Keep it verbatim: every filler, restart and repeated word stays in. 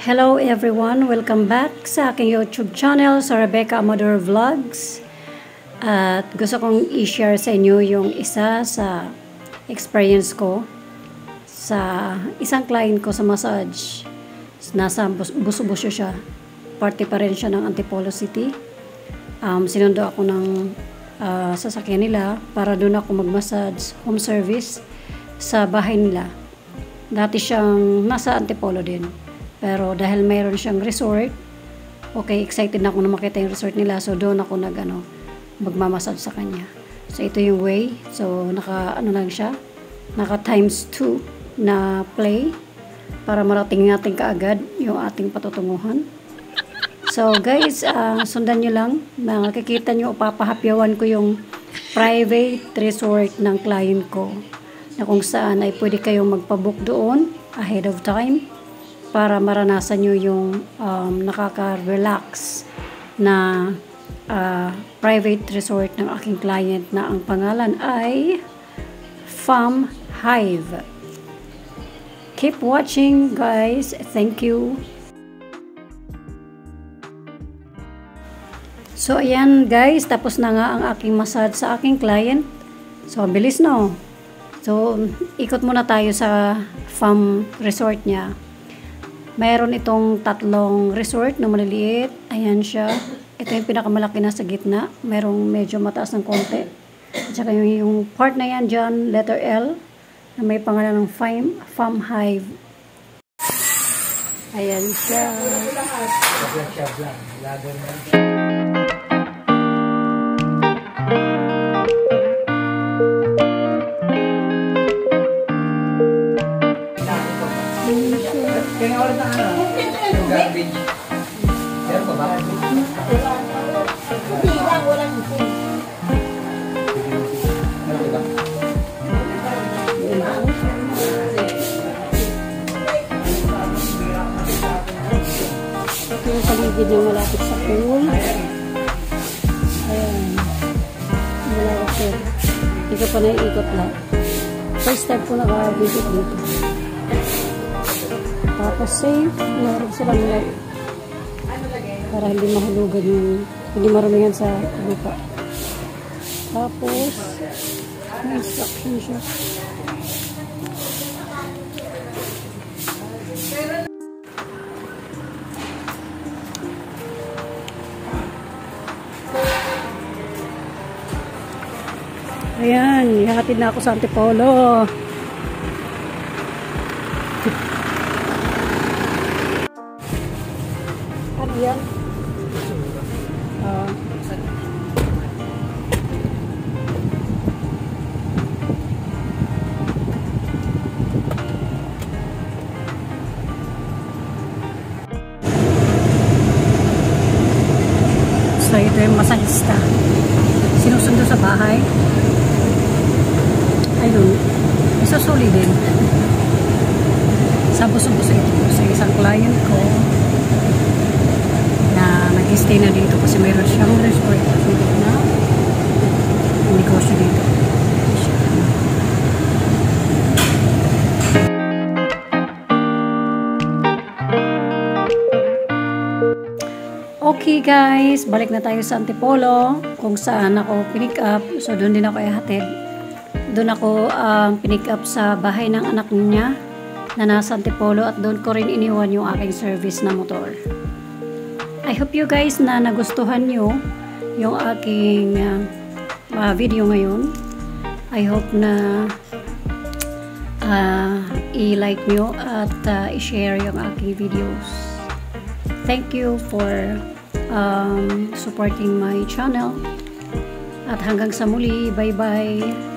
Hello everyone! Welcome back sa aking YouTube channel, sa Rebecca Amador Vlogs. At gusto kong i-share sa inyo yung isa sa experience ko sa isang client ko sa massage. Nasa Buso-Buso siya. Party pa rin siya ng Antipolo City. Um, sinundo ako ng uh, sasakyan nila para doon ako mag-massage home service sa bahay nila. Dati siyang nasa Antipolo din. Pero dahil mayroon siyang resort, okay, excited na ako na makita yung resort nila. So doon ako nag, ano, magmamassage sa kanya. So ito yung way. So naka, ano lang siya, naka times two na play para marating natin kaagad yung ating patutunguhan. So guys, uh, sundan nyo lang. Makikita nyo, papahapyawan ko yung private resort ng client ko na kung saan ay pwede kayong magpabook doon ahead of time para maranasan nyo yung um, nakaka-relax na uh, private resort ng aking client na ang pangalan ay Farm Hive. Keep watching guys. Thank you. So ayan guys, tapos na nga ang aking massage sa aking client. So bilis no. So ikot muna tayo sa farm resort niya. Mayroon itong tatlong resort na maliliit. Ayan siya. Ito yung pinakamalaki na sa gitna. Mayroong medyo mataas ng konti. At saka yung, yung part na yan dyan, letter L, na may pangalan ng Farm, Farm Hive. Ayan siya. Kaya oras na ano? Yung garbage. Meron pa ba? Hindi lang, walang isin. Meron ba? Ito yung paligid yung malapit sa pool. Ayan. Malapit. Hindi ko pa naiikot lang. First time ko naka-visit dito. Tapos safe, meron silang light para hindi mahulugan yung hindi marumihan sa lupa. Tapos may instruction siya. Ayan, ihatid na ako sa Antipolo. Yan. Uh, so ito yung masahista. Sinusundo sa bahay. Ayun. Isusuli din. Sa Buso-Buso ito sa isang client ko na nag-stay na dito kasi mayroon siyang resort na negosyo dito. Okay guys, balik na tayo sa Antipolo kung saan ako pinick up. So doon din ako ihatid. Doon ako um, pinick up sa bahay ng anak niya na nasa Antipolo at doon ko rin iniwan yung aking service na motor. I hope you guys na nagustuhan nyo yung aking uh, uh, video ngayon. I hope na uh, i-like nyo at uh, i-share yung aking videos. Thank you for um, supporting my channel. At hanggang sa muli, bye bye!